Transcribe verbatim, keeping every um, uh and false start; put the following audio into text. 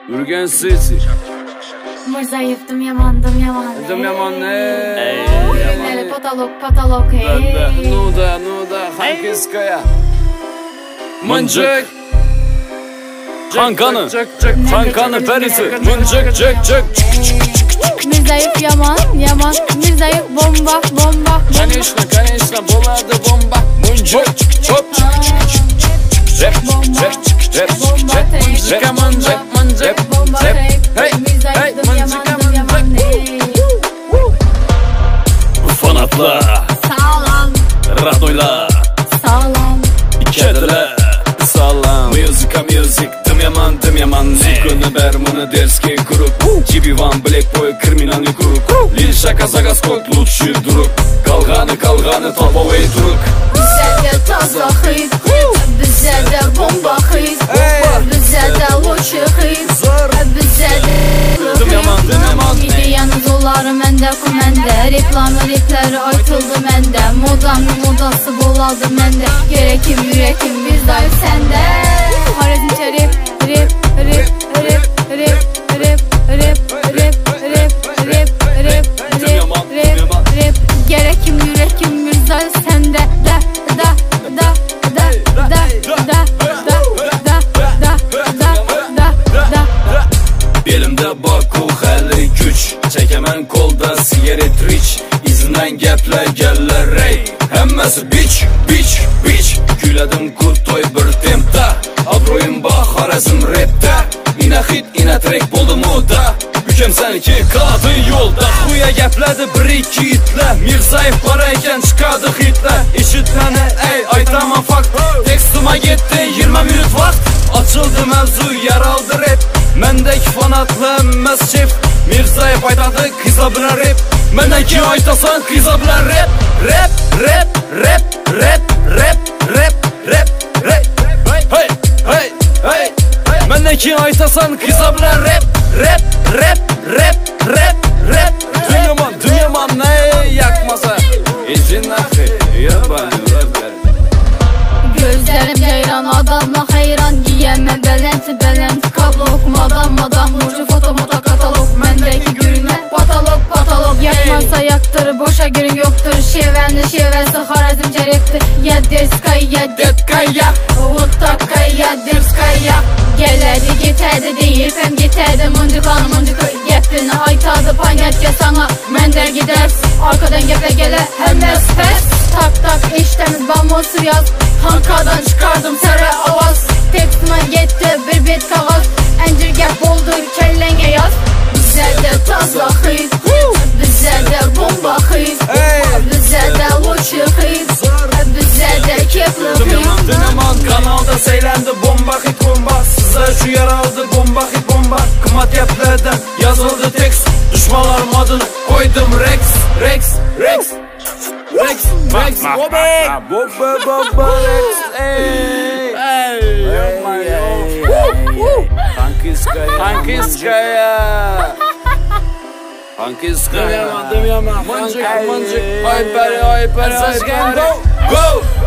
Urgen City. Mırzaevdim yamandım yaman. Dım yaman ey. Ürünleri patalok patalok ey. Nuda nuda Hankiskaya. Mıncık. Kankanı. Kankanı perisi. Mıncık cık cık. Mirzaev yaman yaman. Mirzaev bomba bomba. Конечно, конечно, boladı bomba. Mıncık çop. Rap, rap, rap, rap, mıncık mıncık mıncık. Rap, hey, hey, mıncık mıncık. Fanatla. Sağlam. Radoyla. Sağlam. Kedile. Sağlam. Müzika müzik. Dım yaman dım yaman. Zikonu bermunu derski grup. Чибиван, Blackboy, криминальный круг. Лишь шака скот, лучший друг. Kalganı kalganı topovey turuk. Bize de taza hit, bize de bomba hit, bize de loçi hit, bize de Dım yaman dım yaman. İdeyanız oları mende ku mende. Reklamı repleri aytıldı mende. Modanın modası bolaldı mende. Gerekim yürekim bir dayı sende. Harezince rap rap rap rap rap rap rap rap rap rap rap rap rap Gerekim yürekim bir dayı sende. Da da da da da da da da da da da da. Belimde Baku hali güç. Çekemem kolda sigaret rich. İzinden geple geller rey. Hemmesi biç biç biç. Güledim kurtoy bir tempte. Abroyum baharazım rapte. İne hit ine trek buldu mu da. Bükem senki kadı yolda. Kuya gepledi bir iki itle. Mirzaev parayken çıkadı hitle. İşitmeni ey aytama fakt. Tekstuma gitti yirmi minut vakt. Açıldı mevzu yaraldı rap. Mendeki fanatlı emmes şef. Mirzaev aytadı kıza bilen rap. Mendeki aytasan kıza bilen rap. Rap rap rap rap rap rap rap rap. Hey hey hey. Mendeki aytasan kıza bilen rap. Rap rap rap rap rap. Dünyaman dünyaman ne yakmasa. İçin nakı yabancı rapler. Gözlerim ceyran adamla hayran. Giyemem belenti belenti kablo okumadan madam. Murcu foto moto katalog. Mendeki gülme patalog patalog. Yakmazsa yaktır boşa gün yoktur. Şevenli şevesi harazimce rapti. Ya deskay ya detkay ya Vuttakay ya deskay ya. Gelerdi geterdi deyip hem geterdi. Mıncık anı mıncık yeplini aytadı. Panyatça sana mender gider. Arkadan geple gele hem pes. Tak tak eştemiz bambosur yaz. Hankadan çıkardım sarı avaz. Tekstime gitti bir bit kağıt. Encir gep oldu kellenge yaz. Bize de taza hit, bize de bomba hit, bize de loçi hit, bize de kepli hit. Döneman kanalda seylendi bomba hit bomba. Size şu yer aldı bomba hit bomba. Kımat yaplardan yazıldı tekst. Düşmanlarım adını koydum Rex Rex Rex Rex Rex Bobek Bobek Bobek Rex Ey Ey Hankiskaya Hankiskaya Hankiskaya Mıncık mıncık Hyper hyper hyper Go Go